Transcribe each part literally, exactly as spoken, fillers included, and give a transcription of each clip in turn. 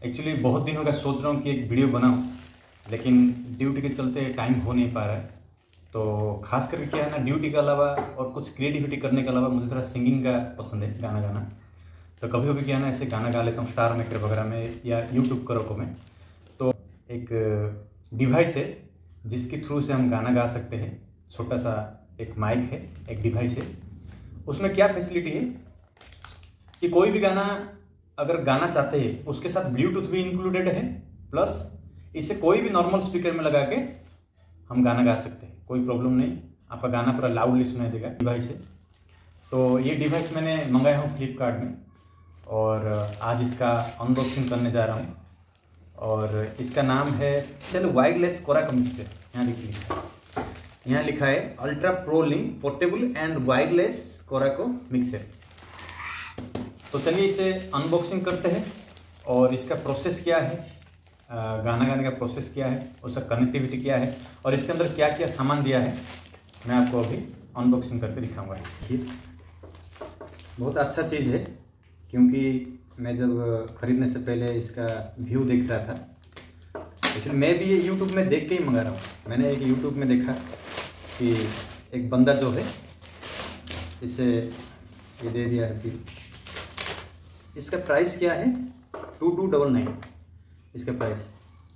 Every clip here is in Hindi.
एक्चुअली बहुत दिनों का सोच रहा हूँ कि एक वीडियो बनाऊँ, लेकिन ड्यूटी के चलते टाइम हो नहीं पा रहा है। तो खास करके क्या है ना, ड्यूटी के अलावा और कुछ क्रिएटिविटी करने के अलावा मुझे थोड़ा सिंगिंग का पसंद है, गाना गाना। तो कभी कभी क्या है ना, ऐसे गाना गा लेता हूँ स्टार मेकर वगैरह में या यूट्यूब करोको में। तो एक डिवाइस है जिसके थ्रू से हम गाना गा सकते हैं। छोटा सा एक माइक है, एक डिवाइस है। उसमें क्या फैसिलिटी है कि कोई भी गाना अगर गाना चाहते हैं उसके साथ ब्लूटूथ भी इंक्लूडेड है, प्लस इसे कोई भी नॉर्मल स्पीकर में लगा के हम गाना गा सकते हैं, कोई प्रॉब्लम नहीं। आपका गाना पूरा लाउडली सुनाई देगा डिवाइस है। तो ये डिवाइस मैंने मंगाया हूँ फ्लिपकार्ट में, और आज इसका अनबॉक्सिंग करने जा रहा हूँ। और इसका नाम है, चलो, वायरलेस कोराको मिक्सर। यहाँ लिखा यहाँ लिखा है ultra pro link portable and wireless karaoke mixer. तो चलिए इसे अनबॉक्सिंग करते हैं और इसका प्रोसेस क्या है, गाना गाने का प्रोसेस क्या है, उसका कनेक्टिविटी क्या है और इसके अंदर क्या क्या सामान दिया है, मैं आपको अभी अनबॉक्सिंग करके दिखाऊंगा। ठीक, बहुत अच्छा चीज़ है, क्योंकि मैं जब खरीदने से पहले इसका व्यू देख रहा था। एक्चुअली मैं भी ये यूट्यूब में देख के ही मंगा रहा हूँ। मैंने एक यूट्यूब में देखा कि एक बंदा जो है इसे ये दे दिया है। फिर इसका प्राइस क्या है, टू टू डबल नाइन इसका प्राइस।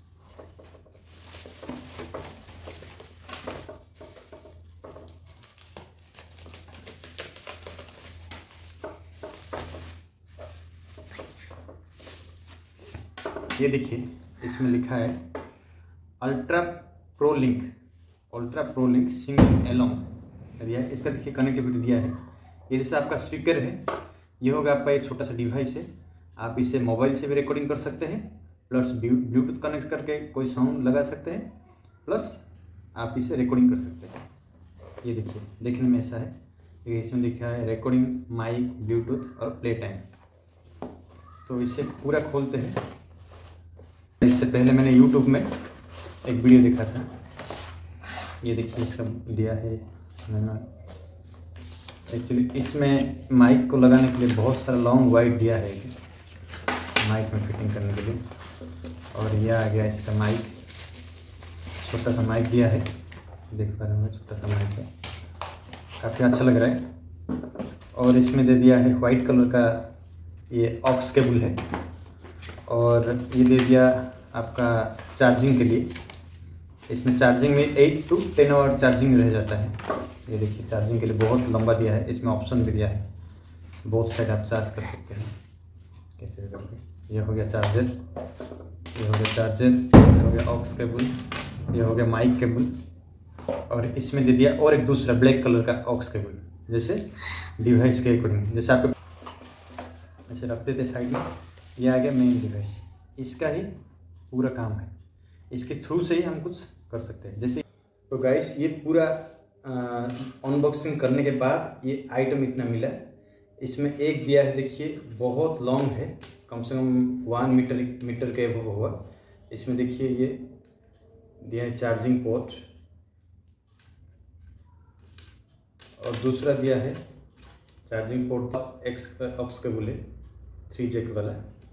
ये देखिए, इसमें लिखा है ultra pro link, ultra pro link singing along दिया है। इसका देखिए कनेक्टिविटी दिया है। ये जैसे आपका स्पीकर है, ये होगा आपका एक छोटा सा डिवाइस है। आप इसे मोबाइल से भी रिकॉर्डिंग कर सकते हैं, प्लस ब्लूटूथ कनेक्ट करके कोई साउंड लगा सकते हैं, प्लस आप इसे रिकॉर्डिंग कर सकते हैं। ये देखिए, देखने में ऐसा है। ये इसमें लिखा है रिकॉर्डिंग माइक ब्लूटूथ और प्ले टाइम। तो इसे पूरा खोलते हैं। इससे पहले मैंने यूट्यूब में एक वीडियो देखा था। ये देखिए, इसका दिया है मैंने। एक्चुअली इसमें माइक को लगाने के लिए बहुत सारा लॉन्ग वायर दिया है माइक में फिटिंग करने के लिए। और ये आ गया इसका माइक, छोटा सा माइक दिया है, देख पा रहे हैं, छोटा सा माइक है, काफ़ी अच्छा लग रहा है। और इसमें दे दिया है वाइट कलर का ये ऑक्स केबल है, और ये दे दिया आपका चार्जिंग के लिए। इसमें चार्जिंग में eight two ten hour charging रह जाता है। ये देखिए, चार्जिंग के लिए बहुत लंबा दिया है। इसमें ऑप्शन भी दिया है, बोथ साइड आप चार्ज कर सकते हैं कैसे भी करके। ये हो गया चार्जर, ये हो गया चार्जर, ये हो गया ऑक्स केबल, ये हो गया माइक केबल। और इसमें दे दिया और एक दूसरा ब्लैक कलर का ऑक्स केबल, जैसे डिवाइस के अकॉर्डिंग, जैसे आप ऐसे रखते थे साइड में। ये आ गया मेन डिवाइस, इसका ही पूरा काम है, इसके थ्रू से ही हम कुछ कर सकते हैं। जैसे तो गाइस, ये पूरा अनबॉक्सिंग करने के बाद ये आइटम इतना मिला। इसमें एक दिया है, देखिए बहुत लॉन्ग है, कम से कम वन मीटर मीटर के वो हुआ। इसमें देखिए ये दिया है चार्जिंग पोर्ट, और दूसरा दिया है चार्जिंग पोर्ट एक्स ऑक्स केबल है, थ्री जैक वाला।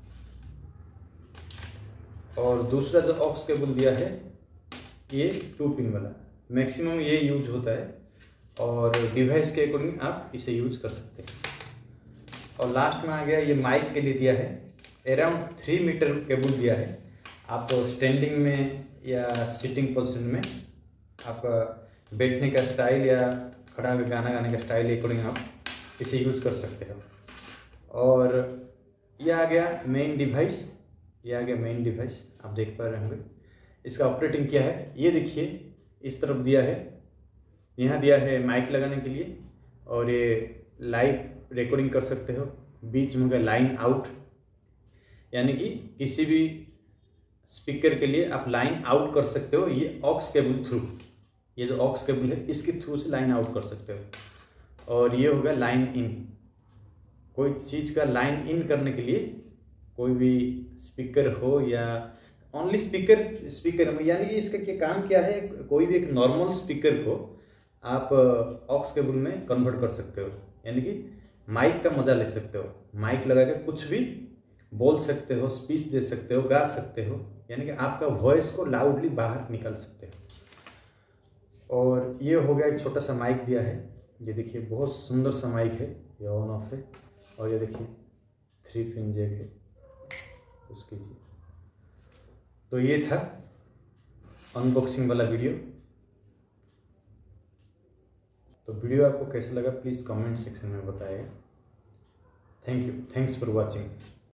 और दूसरा जो ऑक्स केबल दिया है ये टू पिन वाला। मैक्सिमम ये यूज होता है, और डिवाइस के अकॉर्डिंग आप इसे यूज कर सकते हैं। और लास्ट में आ गया ये माइक के लिए दिया है, अराउंड थ्री मीटर केबल दिया है। आप स्टैंडिंग में या सिटिंग पोजीशन में आपका बैठने का स्टाइल या खड़ा हुए गाना गाने का स्टाइल के अकॉर्डिंग आप इसे यूज कर सकते हो। और ये आ गया मेन डिवाइस, ये आ गया मेन डिवाइस, आप देख पा रहे होंगे। इसका ऑपरेटिंग क्या है, ये देखिए, इस तरफ दिया है, यहाँ दिया है माइक लगाने के लिए, और ये लाइव रिकॉर्डिंग कर सकते हो। बीच में होगा लाइन आउट, यानी कि किसी भी स्पीकर के लिए आप लाइन आउट कर सकते हो। ये ऑक्स केबल थ्रू, ये जो ऑक्स केबल है इसके थ्रू से लाइन आउट कर सकते हो। और ये होगा लाइन इन, कोई चीज़ का लाइन इन करने के लिए, कोई भी स्पीकर हो या ओनली स्पीकर स्पीकर में, यानी कि इसका क्या काम क्या है, कोई भी एक नॉर्मल स्पीकर को आप ऑक्स केबल में कन्वर्ट कर सकते हो, यानी कि माइक का मजा ले सकते हो। माइक लगा के कुछ भी बोल सकते हो, स्पीच दे सकते हो, गा सकते हो, यानी कि आपका वॉइस को लाउडली बाहर निकाल सकते हो। और ये हो गया, एक छोटा सा माइक दिया है, ये देखिए बहुत सुंदर सा माइक है, ये ऑन ऑफ है। और ये देखिए थ्री पिन जैक है उसकी जी। तो ये था अनबॉक्सिंग वाला वीडियो। तो वीडियो आपको कैसा लगा प्लीज़ कमेंट सेक्शन में बताइएगा। Thank you, thanks for watching.